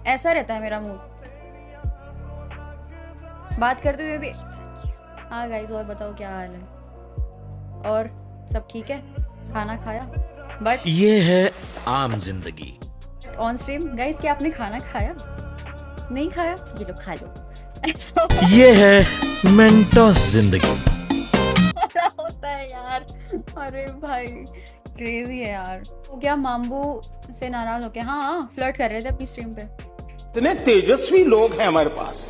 ऐसा रहता है मेरा मूड बात करते हुए भी। हाँ गाइस, और बताओ क्या हाल है? और सब ठीक है? खाना खाया? बट ये है आम जिंदगी। ऑन स्ट्रीम गाइस, क्या आपने खाना खाया? नहीं खाया? ये लो खा लो। ऐसा ये है मेंटोस जिंदगी। होता है यार। अरे भाई क्रेजी है यार। तो क्या माम्बू से नाराज हो के हाँ फ्लर्ट कर रहे थे अपनी स्ट्रीम पे? इतने तेजस्वी लोग हैं हमारे पास।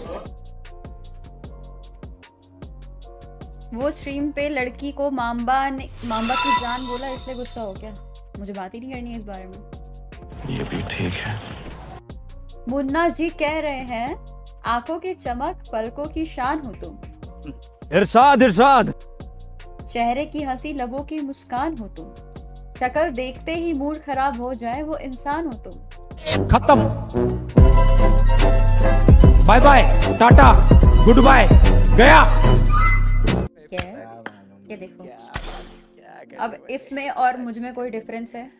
वो स्ट्रीम पे लड़की को माम्बा की जान बोला इसलिए गुस्सा हो गया। मुझे बात ही नहीं करनी है इस बारे में। ये भी ठीक है। मुन्ना जी कह रहे हैं आंखों की चमक पलकों की शान हो तुम। इरशाद इरशाद। चेहरे की हंसी लबों की मुस्कान हो तुम। शक्ल देखते ही मूड खराब हो जाए वो इंसान हो तुम। खत्म। Bye bye tata goodbye गया। क्या है? ये देखो अब इसमें और मुझ में कोई डिफरेंस है?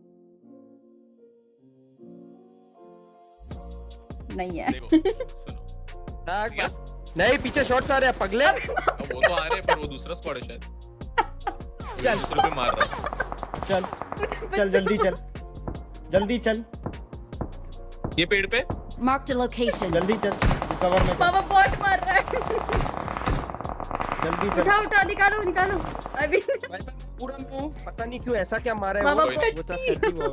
नहीं है। क्या? नहीं पीछे शॉट्स आ रहे हैं पगले। वो तो आ रहे हैं पर वो दूसरा स्क्वाड है शायद। चल दूसरे पे मार रहा है। चल चल जल्दी चल जल्दी चल ये पेड़ पे Marked a location. जल्दी चल कवर में चल बाबा बॉट मार रहा है। जल्दी चल। उठा उठा निकालो निकालो अभी। पूरा मुंह पता नहीं क्यों ऐसा क्या मारा है मामा वो पट्टी। था सर्दी वो